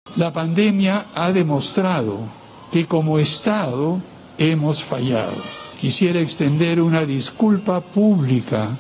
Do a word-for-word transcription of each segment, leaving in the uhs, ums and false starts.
La pandemia ha demostrado que como Estado hemos fallado. Quisiera extender una disculpa pública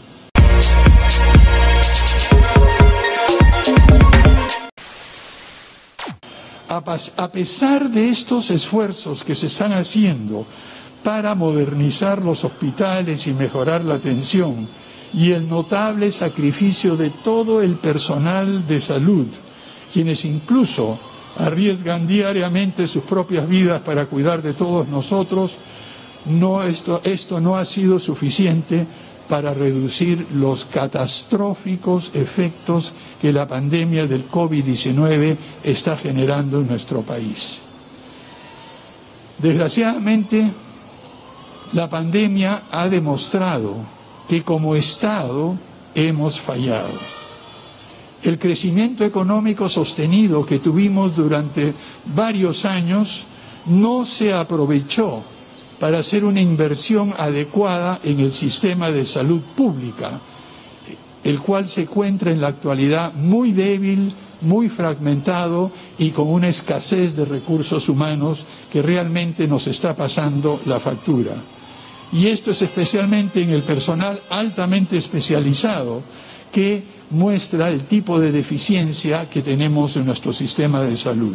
a pesar de estos esfuerzos que se están haciendo para modernizar los hospitales y mejorar la atención, y el notable sacrificio de todo el personal de salud, quienes incluso arriesgan diariamente sus propias vidas para cuidar de todos nosotros, no, esto, esto no ha sido suficiente para reducir los catastróficos efectos que la pandemia del COVID diecinueve está generando en nuestro país. Desgraciadamente, la pandemia ha demostrado que como Estado hemos fallado. El crecimiento económico sostenido que tuvimos durante varios años no se aprovechó para hacer una inversión adecuada en el sistema de salud pública, el cual se encuentra en la actualidad muy débil, muy fragmentado y con una escasez de recursos humanos que realmente nos está pasando la factura. Y esto es especialmente en el personal altamente especializado, que muestra el tipo de deficiencia que tenemos en nuestro sistema de salud.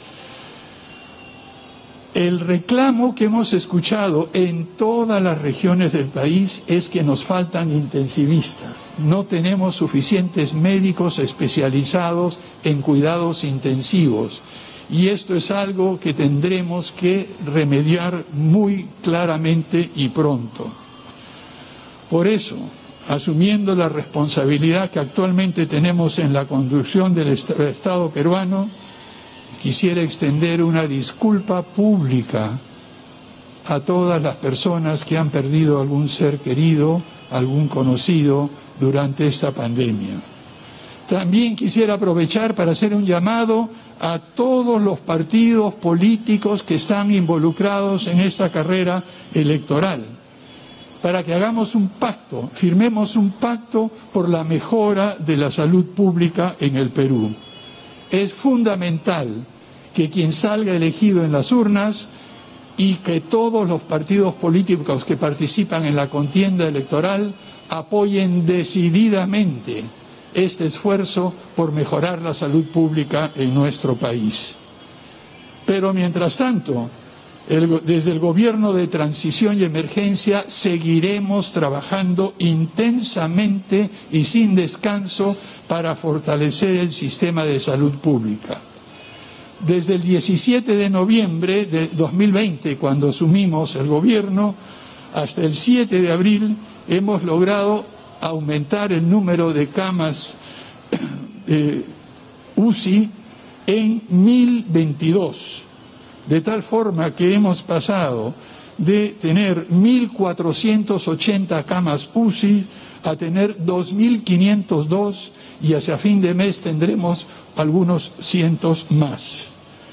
El reclamo que hemos escuchado en todas las regiones del país es que nos faltan intensivistas. No tenemos suficientes médicos especializados en cuidados intensivos. Y esto es algo que tendremos que remediar muy claramente y pronto. Por eso, asumiendo la responsabilidad que actualmente tenemos en la conducción del Estado peruano, quisiera extender una disculpa pública a todas las personas que han perdido algún ser querido, algún conocido durante esta pandemia. También quisiera aprovechar para hacer un llamado a todos los partidos políticos que están involucrados en esta carrera electoral, para que hagamos un pacto, firmemos un pacto por la mejora de la salud pública en el Perú. Es fundamental que quien salga elegido en las urnas y que todos los partidos políticos que participan en la contienda electoral apoyen decididamente este esfuerzo por mejorar la salud pública en nuestro país. Pero mientras tanto, el, desde el Gobierno de Transición y Emergencia seguiremos trabajando intensamente y sin descanso para fortalecer el sistema de salud pública. Desde el diecisiete de noviembre de dos mil veinte, cuando asumimos el gobierno, hasta el siete de abril hemos logrado aumentar el número de camas eh, U C I en mil veintidós, de tal forma que hemos pasado de tener mil cuatrocientas ochenta camas U C I a tener dos mil quinientas dos, y hacia fin de mes tendremos algunos cientos más.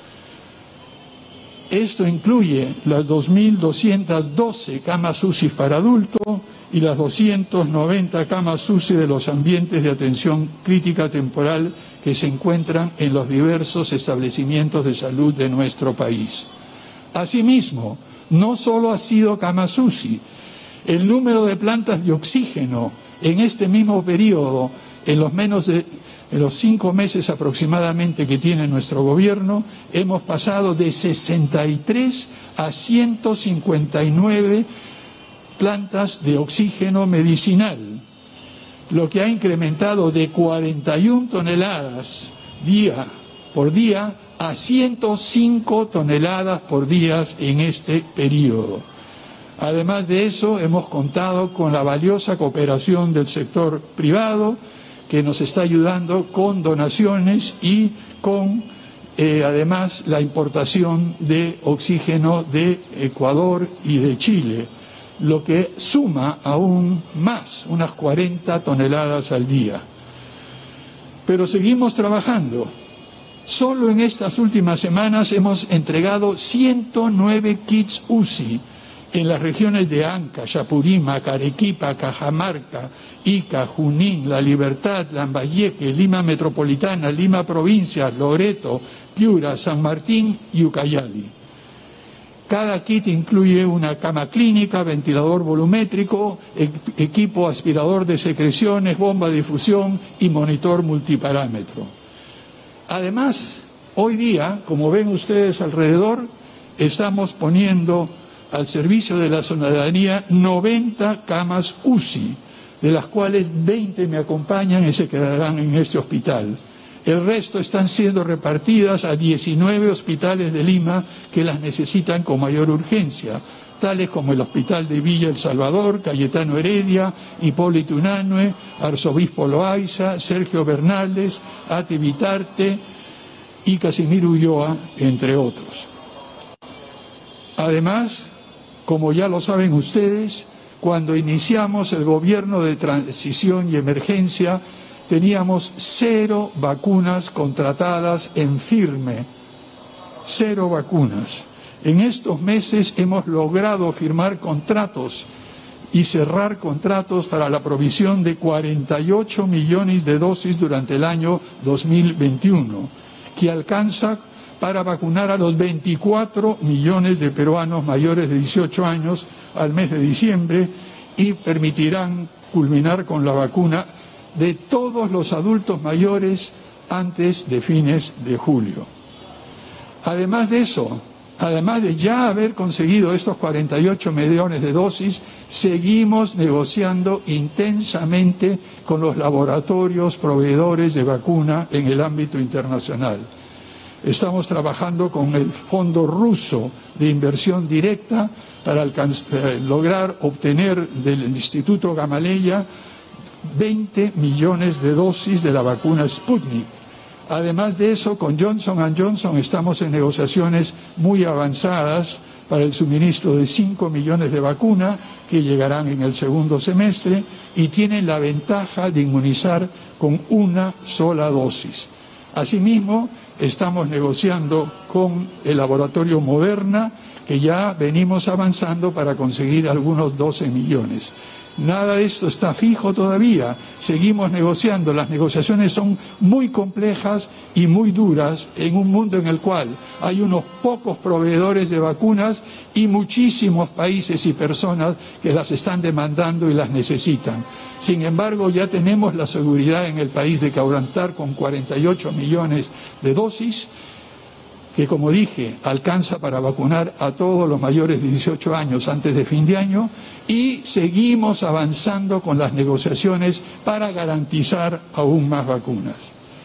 Esto incluye las dos mil doscientas doce camas U C I para adultos y las doscientas noventa camas U C I de los ambientes de atención crítica temporal que se encuentran en los diversos establecimientos de salud de nuestro país. Asimismo, no solo ha sido camas U C I, el número de plantas de oxígeno en este mismo periodo, en los menos de en los cinco meses aproximadamente que tiene nuestro gobierno, hemos pasado de sesenta y tres a ciento cincuenta y nueve plantas de oxígeno medicinal, lo que ha incrementado de cuarenta y una toneladas día por día a ciento cinco toneladas por día en este periodo. Además de eso, hemos contado con la valiosa cooperación del sector privado, que nos está ayudando con donaciones y con, eh, además, la importación de oxígeno de Ecuador y de Chile, lo que suma aún más, unas cuarenta toneladas al día. Pero seguimos trabajando. Solo en estas últimas semanas hemos entregado ciento nueve kits U C I en las regiones de Anca, Chapurímac, Arequipa, Cajamarca, Ica, Junín, La Libertad, Lambayeque, Lima Metropolitana, Lima Provincia, Loreto, Piura, San Martín y Ucayali. Cada kit incluye una cama clínica, ventilador volumétrico, equipo aspirador de secreciones, bomba de difusión y monitor multiparámetro. Además, hoy día, como ven ustedes alrededor, estamos poniendo al servicio de la ciudadanía noventa camas U C I, de las cuales veinte me acompañan y se quedarán en este hospital. El resto están siendo repartidas a diecinueve hospitales de Lima que las necesitan con mayor urgencia, tales como el Hospital de Villa El Salvador, Cayetano Heredia, Hipólito Unanue, Arzobispo Loaiza, Sergio Bernales, Ati Vitarte y Casimiro Ulloa, entre otros. Además, como ya lo saben ustedes, cuando iniciamos el gobierno de transición y emergencia, teníamos cero vacunas contratadas en firme, cero vacunas. En estos meses hemos logrado firmar contratos y cerrar contratos para la provisión de cuarenta y ocho millones de dosis durante el año dos mil veintiuno, que alcanza para vacunar a los veinticuatro millones de peruanos mayores de dieciocho años al mes de diciembre y permitirán culminar con la vacuna de todos los adultos mayores antes de fines de julio. Además de eso, además de ya haber conseguido estos cuarenta y ocho millones de dosis, seguimos negociando intensamente con los laboratorios proveedores de vacuna en el ámbito internacional. Estamos trabajando con el Fondo Ruso de Inversión Directa para eh, lograr obtener del Instituto Gamaleya veinte millones de dosis de la vacuna Sputnik. Además de eso, con Johnson and Johnson estamos en negociaciones muy avanzadas para el suministro de cinco millones de vacunas que llegarán en el segundo semestre y tienen la ventaja de inmunizar con una sola dosis. Asimismo, estamos negociando con el laboratorio Moderna, que ya venimos avanzando para conseguir algunos doce millones. Nada de esto está fijo todavía, seguimos negociando, las negociaciones son muy complejas y muy duras en un mundo en el cual hay unos pocos proveedores de vacunas y muchísimos países y personas que las están demandando y las necesitan. Sin embargo, ya tenemos la seguridad en el país de contar con cuarenta y ocho millones de dosis, que, como dije, alcanza para vacunar a todos los mayores de dieciocho años antes de fin de año, y seguimos avanzando con las negociaciones para garantizar aún más vacunas.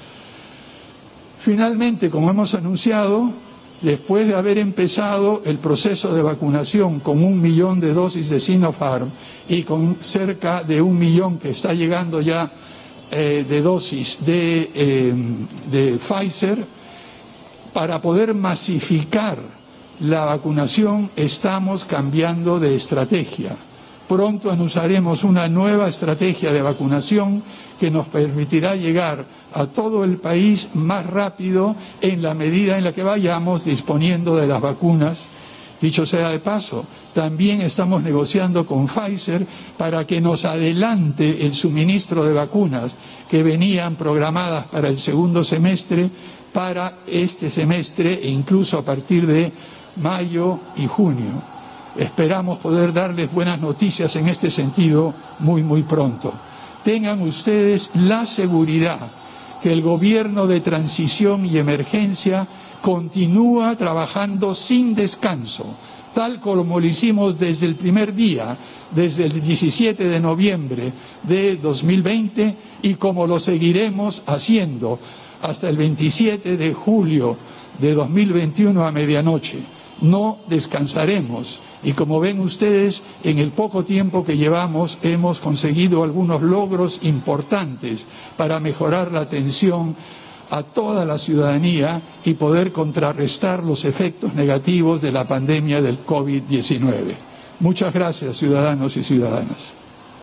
Finalmente, como hemos anunciado, después de haber empezado el proceso de vacunación con un millón de dosis de Sinopharm y con cerca de un millón que está llegando ya eh, de dosis de, eh, de Pfizer, para poder masificar la vacunación estamos cambiando de estrategia. Pronto anunciaremos una nueva estrategia de vacunación que nos permitirá llegar a todo el país más rápido en la medida en la que vayamos disponiendo de las vacunas. Dicho sea de paso, también estamos negociando con Pfizer para que nos adelante el suministro de vacunas que venían programadas para el segundo semestre, para este semestre e incluso a partir de mayo y junio. Esperamos poder darles buenas noticias en este sentido muy, muy pronto. Tengan ustedes la seguridad que el gobierno de transición y emergencia continúa trabajando sin descanso, tal como lo hicimos desde el primer día, desde el diecisiete de noviembre de dos mil veinte, y como lo seguiremos haciendo hasta el veintisiete de julio de dos mil veintiuno a medianoche. No descansaremos y, como ven ustedes, en el poco tiempo que llevamos hemos conseguido algunos logros importantes para mejorar la atención a toda la ciudadanía y poder contrarrestar los efectos negativos de la pandemia del COVID diecinueve. Muchas gracias, ciudadanos y ciudadanas.